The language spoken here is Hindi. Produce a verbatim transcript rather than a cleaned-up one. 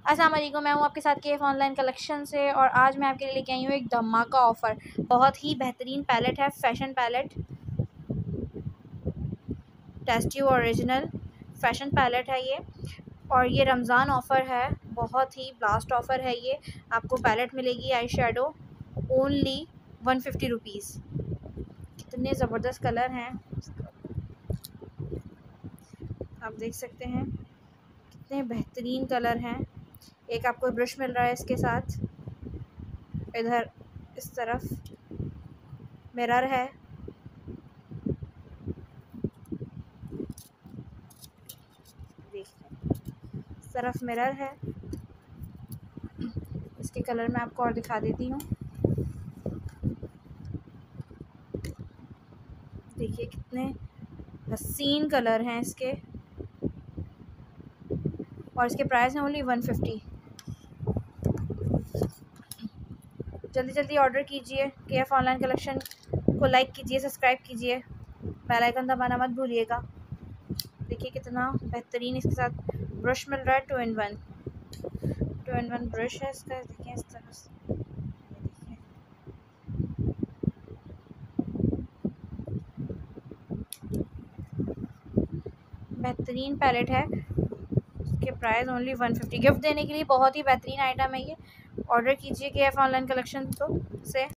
अस्सलाम वालेकुम, मैं हूँ आपके साथ केफ ऑनलाइन कलेक्शन से और आज मैं आपके लिए लेके आई हूँ एक धमाका ऑफ़र। बहुत ही बेहतरीन पैलेट है, fashion palette, tasty original fashion palette है ये। और ये रमज़ान ऑफ़र है, बहुत ही ब्लास्ट ऑफ़र है ये। आपको पैलेट मिलेगी eye shadow only one fifty rupees. कितने ज़बरदस्त कलर हैं, आप देख सकते हैं कितने बेहतरीन कलर हैं। एक आपको ब्रश मिल रहा है इसके साथ, इधर इस तरफ मिरर है, देखिए इस तरफ मिरर है। इसके कलर मैं आपको और दिखा देती हूँ, देखिए कितने हसीन कलर हैं इसके। और इसके प्राइस है ओनली वन फिफ्टी। जल्दी जल्दी ऑर्डर कीजिए। केएफ ऑनलाइन कलेक्शन को लाइक कीजिए, सब्सक्राइब कीजिए, बेल आइकन दबाना मत भूलिएगा। देखिए कितना बेहतरीन इसके साथ ब्रश मिल रहा है, two in one two in one brush है इसका। देखिए इस तरह से, देखिए बेहतरीन पैलेट है। इसके price only one fifty. Gift देने के लिए बहुत ही बेहतरीन आइटम है ये। ऑर्डर कीजिए केएफ ऑनलाइन कलेक्शन तो से।